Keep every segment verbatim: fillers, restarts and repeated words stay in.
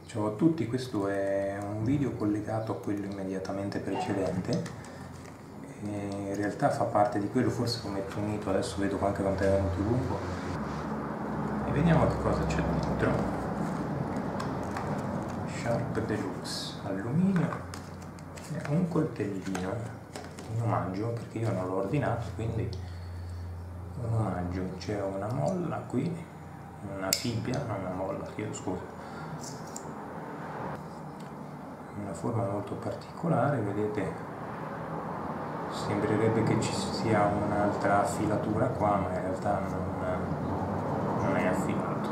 Ciao a tutti, questo è un video collegato a quello immediatamente precedente. E in realtà fa parte di quello, forse lo metto unito, adesso vedo anche quanto è venuto lungo. E vediamo che cosa c'è dentro. Sharp Deluxe, alluminio e un coltellino in omaggio, perché io non l'ho ordinato, quindi un omaggio. C'è una molla qui, una tibia, non una molla, chiedo scusa. Una forma molto particolare, vedete, sembrerebbe che ci sia un'altra affilatura qua, ma in realtà non, non è affilato,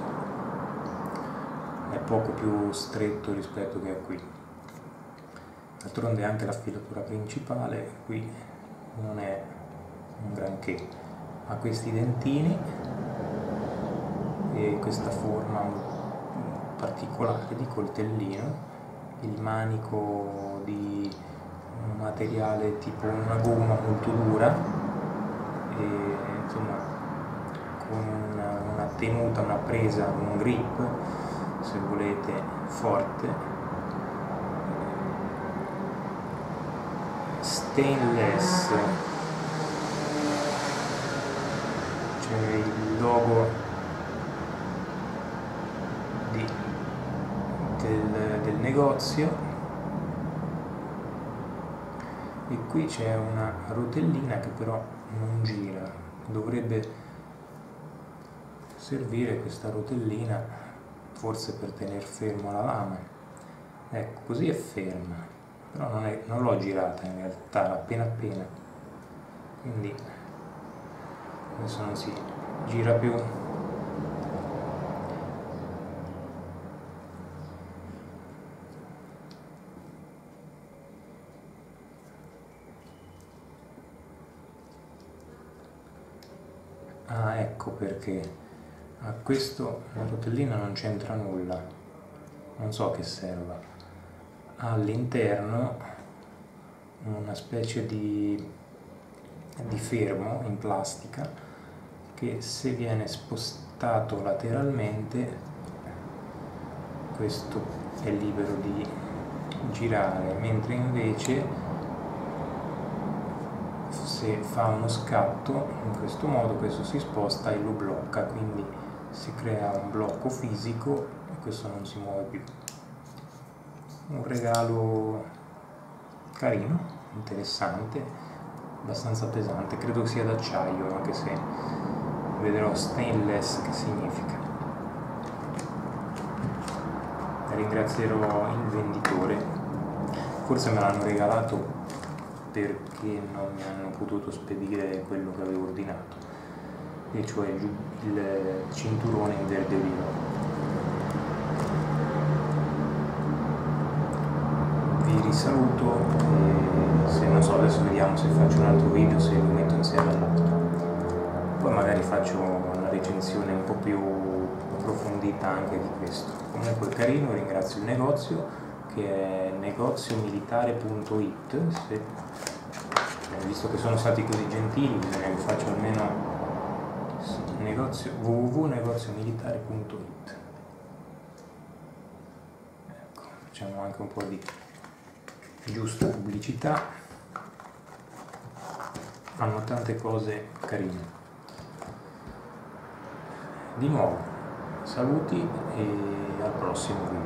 è poco più stretto rispetto che a qui. D'altronde anche l'affilatura principale qui non è un granché, ha questi dentini e questa forma particolare di coltellino, il manico di un materiale tipo una gomma molto dura e insomma con una, una tenuta, una presa, un grip se volete forte, stainless, c'è il logo di Del, del negozio e qui c'è una rotellina che però non gira, dovrebbe servire questa rotellina forse per tenere fermo la lama. Ecco, così è ferma, però non, è, non l'ho girata in realtà, appena appena, quindi adesso non si gira più. Ah, ecco perché a questo la rotellina non c'entra nulla, non so che serva. Ha all'interno una specie di, di fermo in plastica che, se viene spostato lateralmente, questo è libero di girare, mentre invece se fa uno scatto in questo modo questo si sposta e lo blocca, quindi si crea un blocco fisico e questo non si muove più. Un regalo carino, interessante, abbastanza pesante, credo sia d'acciaio, anche se vedrò stainless che significa. Ringrazierò il venditore, forse me l'hanno regalato perché non mi hanno potuto spedire quello che avevo ordinato, e cioè il, il cinturone in verde oliva. Vi risaluto e se non so, adesso vediamo se faccio un altro video, se lo metto insieme all'altro, poi magari faccio una recensione un po' più approfondita anche di questo. Comunque carino, ringrazio il negozio che è negoziomilitare punto it, se, visto che sono stati così gentili bisogna che faccio almeno negozio, w w w punto negoziomilitare punto it. Ecco, facciamo anche un po' di giusta pubblicità, hanno tante cose carine. Di nuovo saluti e al prossimo video.